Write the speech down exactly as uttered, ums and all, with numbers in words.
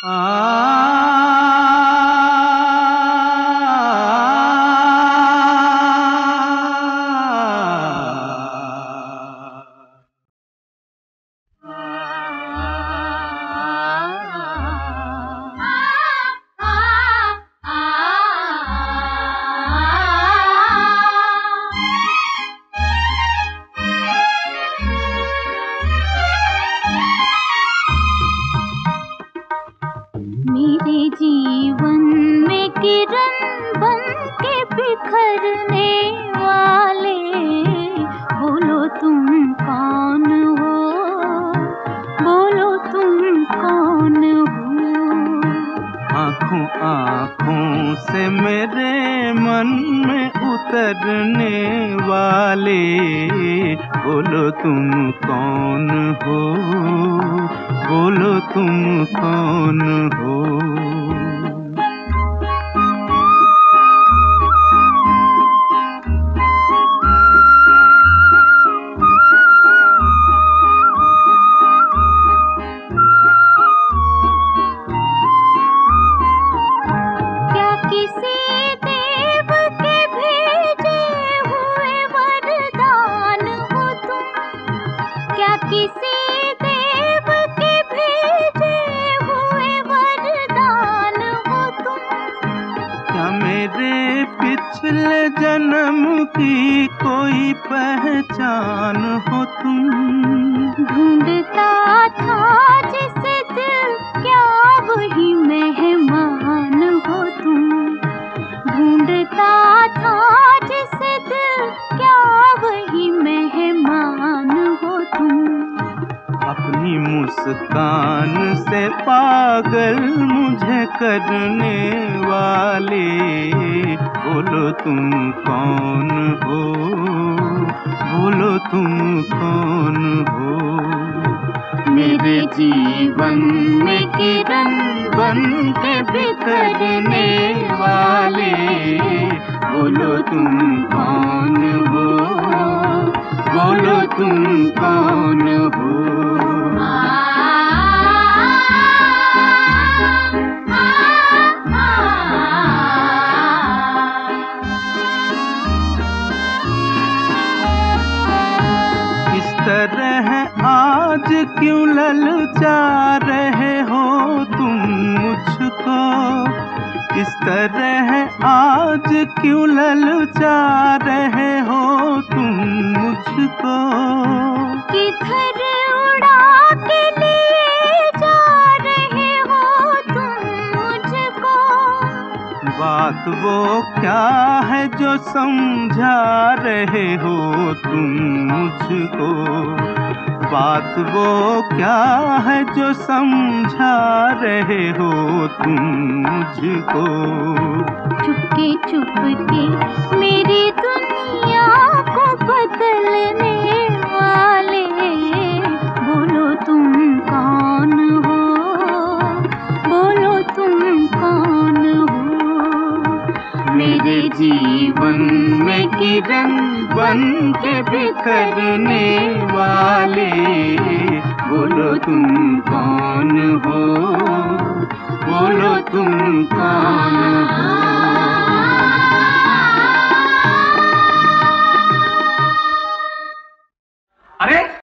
मेरे जीवन में किरण बन के बिखरने वाले, बोलो तुम कौन हो, बोलो तुम कौन हो। आँखों आँखों से मेरे मन में उतरने वाले, बोलो तुम कौन हो, बोलो तुम कौन हो। क्या किसी देव के भेजे हुए वरदान हो तुम, क्या किसी देव के भेजे हुए वरदान हो तुम। क्या मेरे पिछले जन्म की कोई पहचान हो तुम। ढूंढता था जिसे दिल, क्या वही मेहमान हो तुम। ढूंढता था जिसे दिल, क्या वही मेहमान हो तुम। अपनी मुस्कान से पागल मुझे करने वाले, बोलो तुम कौन हो, बोलो तुम कौन हो। मेरे जीवन में किरण बन के बिखरने वाले, बोलो तुम कौन हो, बोलो तुम कौन हो। इस तरह आज क्यों ललचा रहे हो तुम मुझको, इस तरह आज क्यों ललचा रहे हो तुम मुझको। किधर उड़ा के लिए जा रहे हो तुम मुझको। बात वो क्या है जो समझा रहे हो तुम मुझको। बात वो क्या है जो समझा रहे हो तुम मुझको। चुपके चुपके मेरी दुनिया को बदलने वाले, बोलो तुम कौन हो, बोलो तुम कौन हो। मेरे जीवन में किरण बन के बिखरने वाले, बोलो तुम कौन हो,